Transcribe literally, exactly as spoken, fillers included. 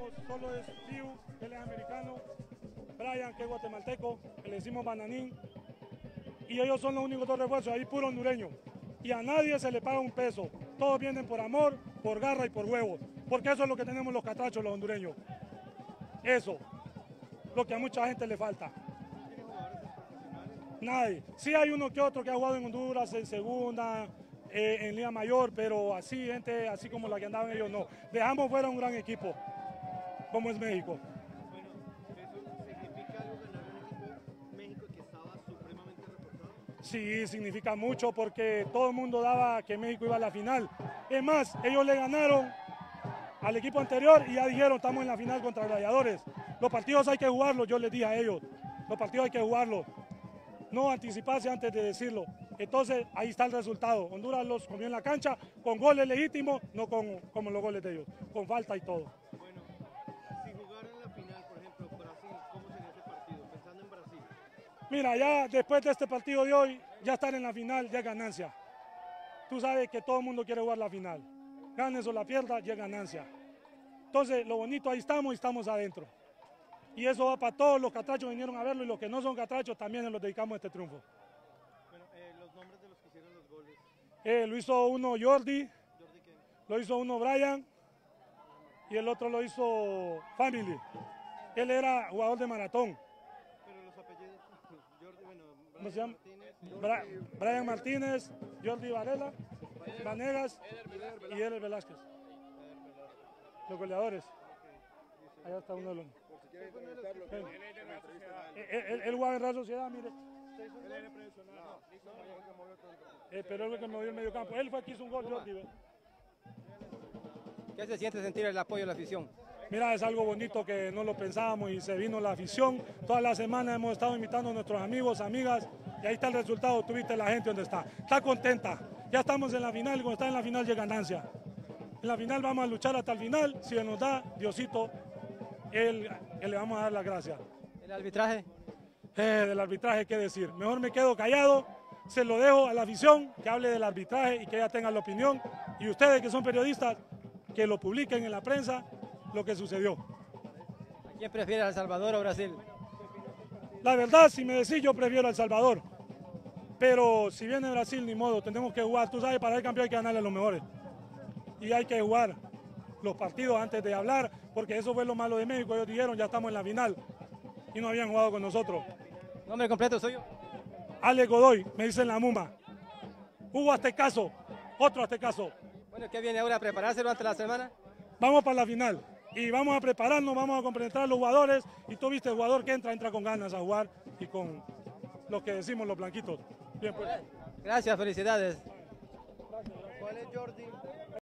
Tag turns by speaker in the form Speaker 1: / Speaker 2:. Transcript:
Speaker 1: tenemos solo es Fiu, que él es americano, Brian, que es guatemalteco, que le decimos Bananín, y ellos son los únicos dos refuerzos, ahí puro hondureño. Y a nadie se le paga un peso, todos vienen por amor, por garra y por huevos, porque eso es lo que tenemos los catrachos, los hondureños. Eso, lo que a mucha gente le falta. Nadie. Sí hay uno que otro que ha jugado en Honduras, en segunda, eh, en Liga Mayor, pero así, gente así como la que andaban ellos, no. Dejamos fuera un gran equipo, como es México.
Speaker 2: Bueno, ¿eso significa algo ganar un equipo México que estaba supremamente reforzado?
Speaker 1: Sí, significa mucho porque todo el mundo daba que México iba a la final. Es más, ellos le ganaron al equipo anterior y ya dijeron, estamos en la final contra Gladiadores. Los partidos hay que jugarlos, yo les dije a ellos, los partidos hay que jugarlos. No anticiparse antes de decirlo. Entonces, ahí está el resultado. Honduras los comió en la cancha con goles legítimos, no con, como los goles de ellos, con falta y todo.
Speaker 2: Bueno, si jugaran la final, por ejemplo, Brasil, ¿cómo sería ese partido? Pensando en Brasil.
Speaker 1: Mira, ya después de este partido de hoy, ya estar en la final ya es ganancia. Tú sabes que todo el mundo quiere jugar la final. Ganes o la pierda, ya es ganancia. Entonces, lo bonito, ahí estamos y estamos adentro. Y eso va para todos los catrachos que vinieron a verlo y los que no son catrachos también nos dedicamos a este triunfo.
Speaker 2: Bueno, eh, los nombres de los que hicieron los goles.
Speaker 1: Eh, lo hizo uno Jordi,
Speaker 2: ¿Jordi qué?
Speaker 1: lo hizo uno Brian y el otro lo hizo Family. Él era jugador de maratón.
Speaker 2: Pero los apellidos, Jordi, bueno,
Speaker 1: ¿Cómo se llama?
Speaker 2: Martínez,
Speaker 1: Bra Brian Martínez, Jordi Varela, Vanegas y Eder Velázquez. Los goleadores. Allá está uno de los. Él, él, él jugaba en Real Sociedad, mire. Eh, pero él es el que movió el medio campo. Él fue el que hizo un gol, Jordi. ¿Ve?
Speaker 3: ¿Qué se siente sentir el apoyo de la afición?
Speaker 1: Mira, es algo bonito que no lo pensábamos y se vino la afición. Toda la semana hemos estado invitando a nuestros amigos, amigas, y ahí está el resultado. Tuviste la gente donde está. Está contenta. Ya estamos en la final y cuando está en la final llega ganancia. En la final vamos a luchar hasta el final. Si nos da Diosito, él, él le vamos a dar las gracias.
Speaker 3: ¿El arbitraje?
Speaker 1: Eh, del arbitraje, ¿qué decir? Mejor me quedo callado, se lo dejo a la afición, que hable del arbitraje y que ella tenga la opinión. Y ustedes que son periodistas, que lo publiquen en la prensa lo que sucedió.
Speaker 3: ¿A quién prefiere, El Salvador o Brasil?
Speaker 1: La verdad, si me decís, yo prefiero a El Salvador. Pero si viene Brasil, ni modo, tenemos que jugar. Tú sabes, para el campeón hay que ganarle a los mejores. Y hay que jugar los partidos antes de hablar, porque eso fue lo malo de México. Ellos dijeron, ya estamos en la final y no habían jugado con nosotros.
Speaker 3: ¿Nombre completo suyo?
Speaker 1: Ale Godoy, me dicen la Muma. Hugo Aztecaso, otro Aztecaso.
Speaker 3: Bueno, ¿qué viene ahora a prepararse durante la semana?
Speaker 1: Vamos para la final y vamos a prepararnos, vamos a compenetrar a los jugadores. Y tú viste, el jugador que entra, entra con ganas a jugar y con lo que decimos los blanquitos. Bien, pues.
Speaker 3: Gracias, felicidades.
Speaker 2: ¿cuál es Jordi?